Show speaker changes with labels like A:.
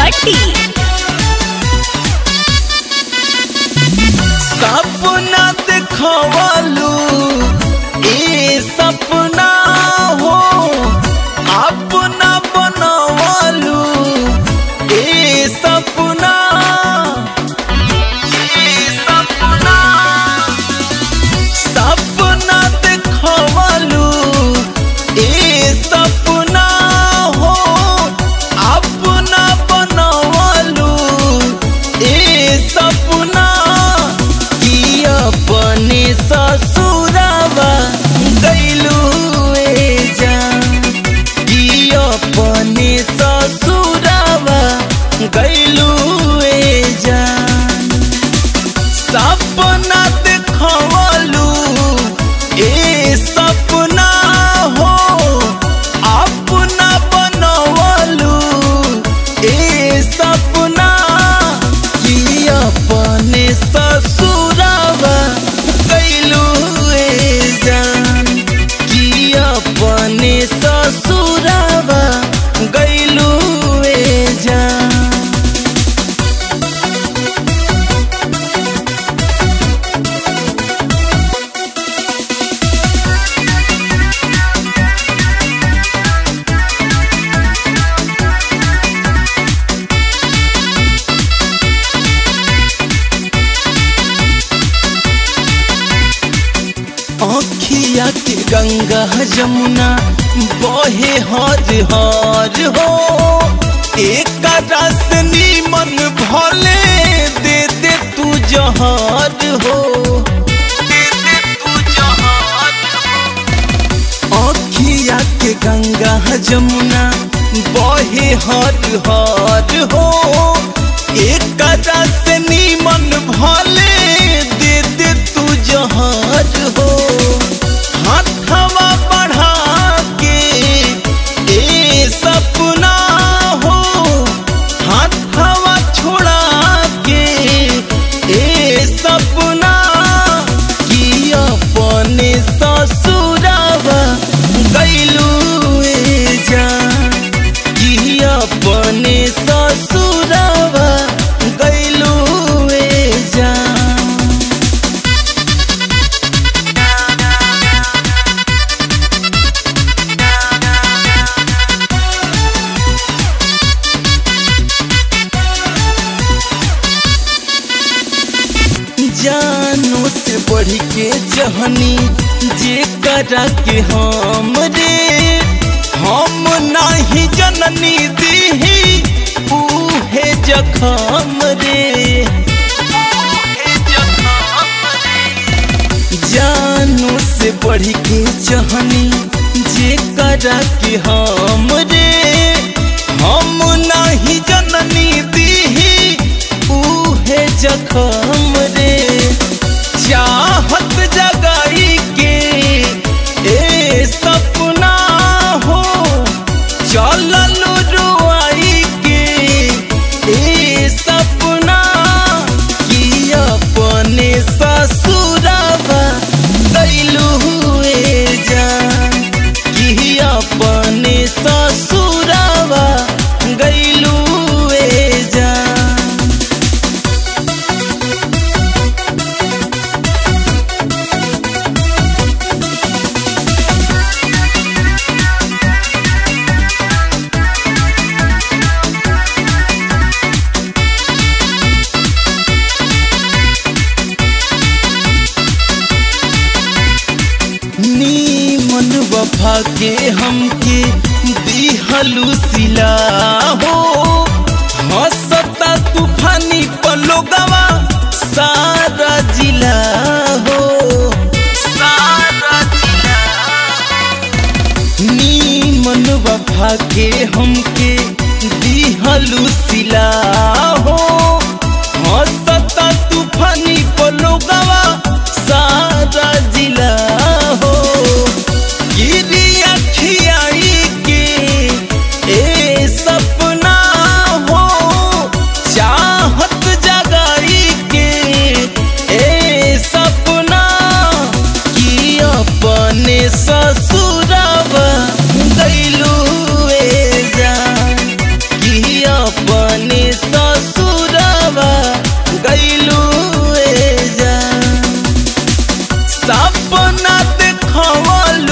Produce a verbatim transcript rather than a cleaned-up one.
A: भट्टी।
B: सपना देखवालू ए सपना हो अपना बनवालू ए सपना ए सपना सपना देखवालू ए सपना हो अपना बनवालू ए सपना अपने ससुरावा गैलू जान कि अपने ससुरावा गैलू जान। सपना देखवालू ए सपना हो अपना बनवालू ए सपना कि अपने ससुरावा गैलू जान कि अपने ससुरावा गैलू जान। अखिया के गंगा जमुना बहे हर हर हो एक रस नीमन भले दे दे तू जहर हो दे दे तू जहर। अखिया के गंगा जमुना बहे हर हर हो एक रस नीमन भले दे दे तू जहर हो। हाथवा बढ़ा के ए सपना हो हाथवा छोड़ा के ए सपना कि अपने ससुरावा गैलू जान कि अपने ससुरावा गैलू जान। जानो से बढ़ के जहनी जे करा के हम रे हम नाही जननी दीही उहे जखम रे जानो से बढ़ के जहनी जे करा के हम रे हम नाही जननी दीही उहे जखम रे। चाहत जगाई के ए सपना हो चललू रुआई के ए सपना कि अपने ससुरावा गैलू जान कि अपने ससुरावा गैलू जान। नीमन वफा के हमके दिहलू सिला हो हंसता तूफानी पलोगवा सारा जिला हो सारा जिला। नीमन वफा के हमके दिहलू सिला हो हंसता तूफानी पलोगवा सारा जिला हो। गिरिया खियाई के ए सपना हो चाहत जगाई के ए सपना कि अपने ससुरावा गैलू जान कि अपने सपना देखवलू